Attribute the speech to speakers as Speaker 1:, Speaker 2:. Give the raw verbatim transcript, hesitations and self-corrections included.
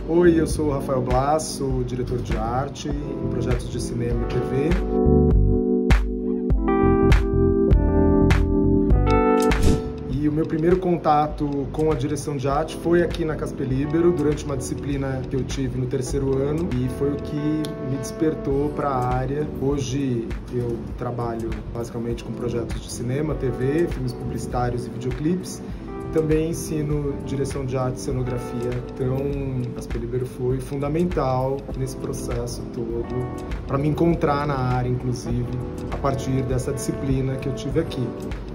Speaker 1: Oi, eu sou o Rafael Blas, sou diretor de arte em projetos de cinema e T V. E o meu primeiro contato com a direção de arte foi aqui na Casper Libero, durante uma disciplina que eu tive no terceiro ano, e foi o que me despertou para a área. Hoje eu trabalho basicamente com projetos de cinema, T V, filmes publicitários e videoclipes. Também ensino direção de arte e cenografia, então a Casper Libero foi fundamental nesse processo todo, para me encontrar na área, inclusive, a partir dessa disciplina que eu tive aqui.